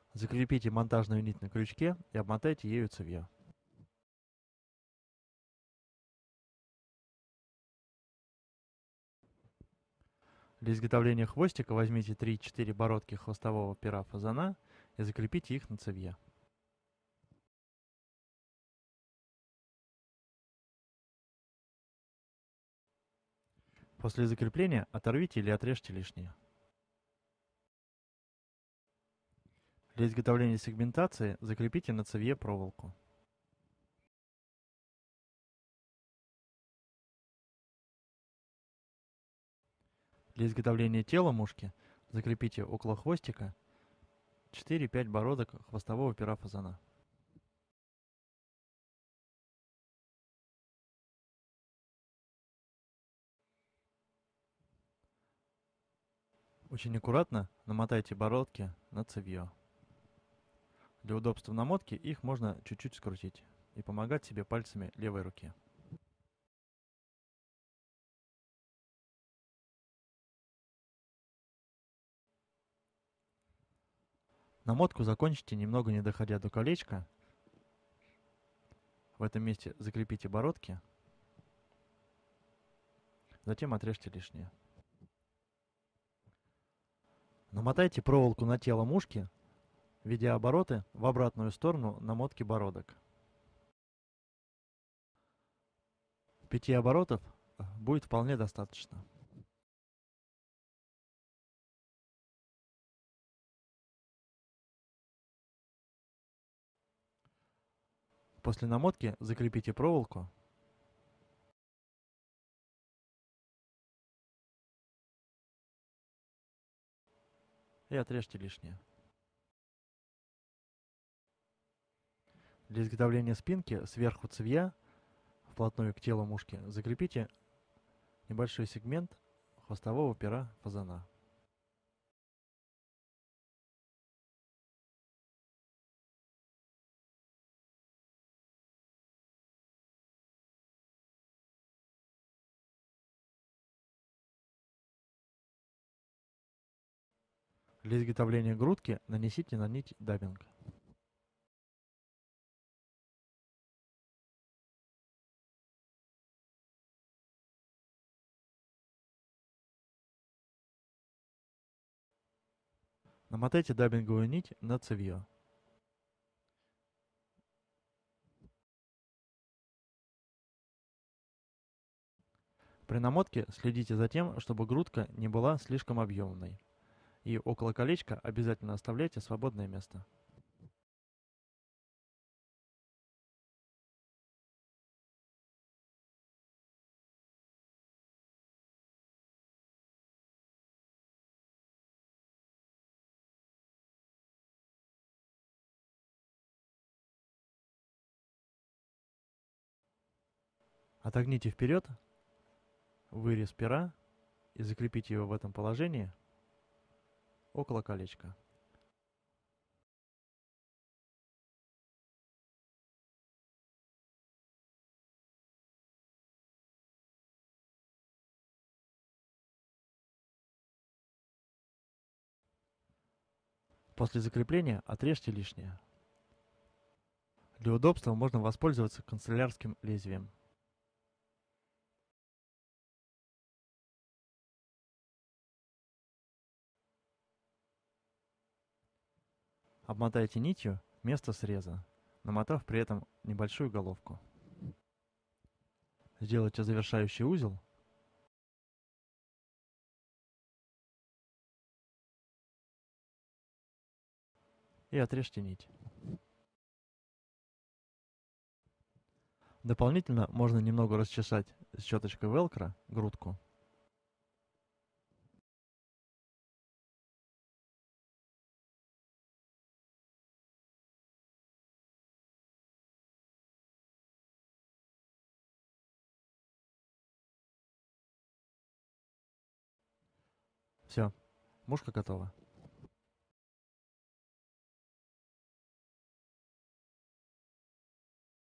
Закрепите монтажную нить на крючке и обмотайте ею цевьё. Для изготовления хвостика возьмите 3-4 бородки хвостового пера фазана и закрепите их на цевье. После закрепления оторвите или отрежьте лишнее. Для изготовления сегментации закрепите на цевье проволоку. Для изготовления тела мушки закрепите около хвостика 4-5 бородок хвостового пера фазана. Очень аккуратно намотайте бородки на цевьё. Для удобства намотки их можно чуть-чуть скрутить и помогать себе пальцами левой руки. Намотку закончите, немного не доходя до колечка. В этом месте закрепите бородки, затем отрежьте лишнее. Намотайте проволоку на тело мушки, ведя обороты в обратную сторону намотки бородок. 5 оборотов будет вполне достаточно. После намотки закрепите проволоку и отрежьте лишнее. Для изготовления спинки сверху цевья, вплотную к телу мушки, закрепите небольшой сегмент хвостового пера фазана. Для изготовления грудки нанесите на нить даббинг. Намотайте даббинговую нить на цевьё. При намотке следите за тем, чтобы грудка не была слишком объемной. И около колечка обязательно оставляйте свободное место. Отогните вперед вырез пера и закрепите его в этом положении около колечка. После закрепления отрежьте лишнее. Для удобства можно воспользоваться канцелярским лезвием. Обмотайте нитью место среза, намотав при этом небольшую головку. Сделайте завершающий узел и отрежьте нить. Дополнительно можно немного расчесать щеточкой велкро грудку. Все, мушка готова.